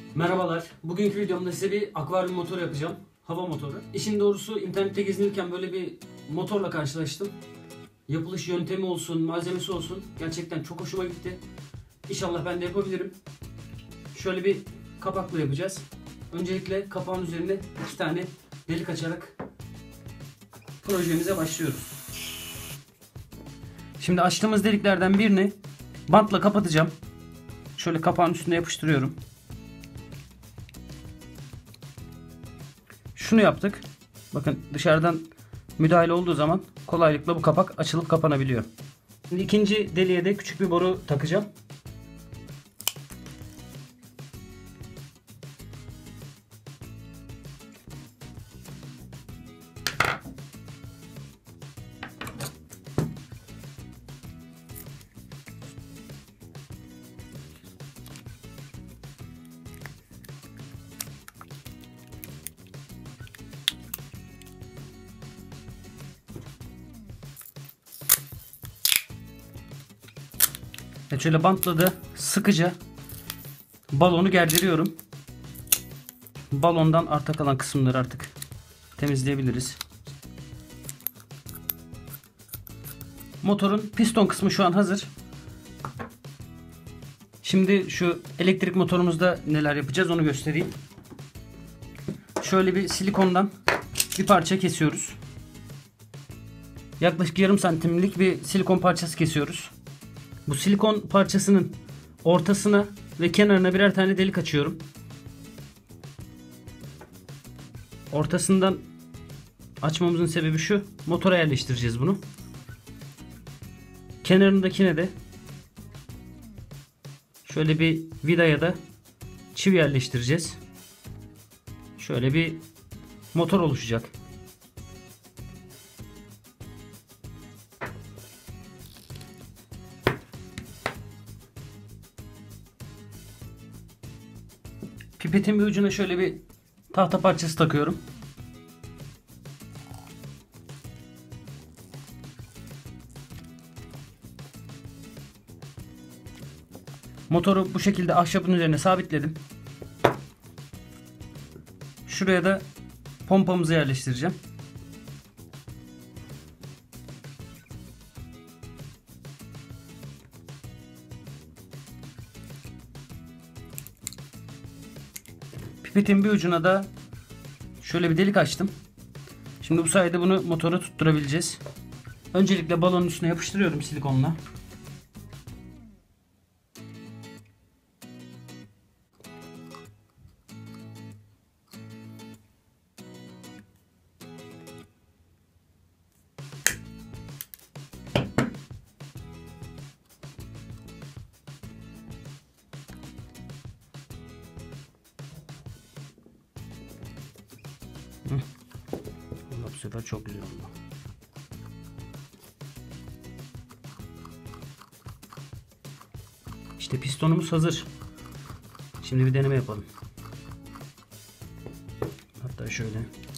Merhabalar. Bugünkü videomda size bir akvaryum motoru yapacağım. Hava motoru. İşin doğrusu internette gezinirken böyle bir motorla karşılaştım. Yapılış yöntemi olsun, malzemesi olsun gerçekten çok hoşuma gitti. İnşallah ben de yapabilirim. Şöyle bir kapakla yapacağız. Öncelikle kapağın üzerine 2 tane delik açarak projemize başlıyoruz. Şimdi açtığımız deliklerden birini bantla kapatacağım. Şöyle kapağın üstüne yapıştırıyorum. Şunu yaptık. Bakın dışarıdan müdahale olduğu zaman kolaylıkla bu kapak açılıp kapanabiliyor. Şimdi ikinci deliğe de küçük bir boru takacağım. Şöyle bantla da sıkıca balonu gerdiriyorum. Balondan arta kalan kısımları artık temizleyebiliriz. Motorun piston kısmı şu an hazır. Şimdi şu elektrik motorumuzda neler yapacağız onu göstereyim. Şöyle bir silikondan bir parça kesiyoruz. Yaklaşık yarım santimlik bir silikon parçası kesiyoruz. Bu silikon parçasının ortasına ve kenarına birer tane delik açıyorum. Ortasından açmamızın sebebi şu. Motora yerleştireceğiz bunu. Kenarındakine de şöyle bir vida ya da çivi yerleştireceğiz. Şöyle bir motor oluşacak. Pipetin bir ucuna şöyle bir tahta parçası takıyorum. Motoru bu şekilde ahşabın üzerine sabitledim. Şuraya da pompamızı yerleştireceğim. Pipetin bir ucuna da şöyle bir delik açtım. Şimdi bu sayede bunu motora tutturabileceğiz. Öncelikle balonun üstüne yapıştırıyorum silikonla. Bu sefer çok güzel oldu. İşte pistonumuz hazır. Şimdi bir deneme yapalım. Hatta şöyle.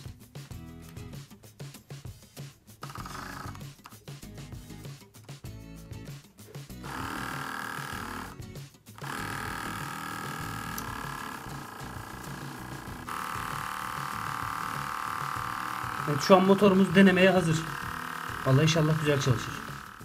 Evet, şu an motorumuz denemeye hazır. Vallahi inşallah güzel çalışır.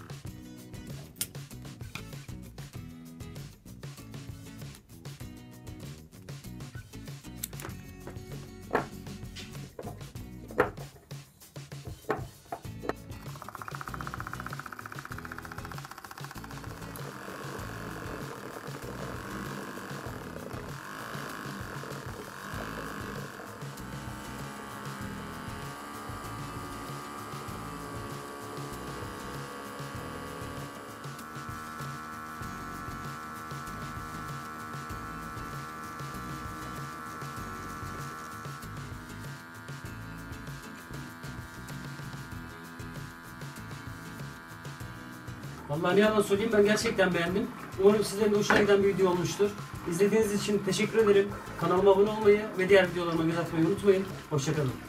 Vallahi ne yalan söyleyeyim, ben gerçekten beğendim. Umarım sizlerin de hoşuna giden bir video olmuştur. İzlediğiniz için teşekkür ederim. Kanalıma abone olmayı ve diğer videolarıma göz atmayı unutmayın. Hoşça kalın.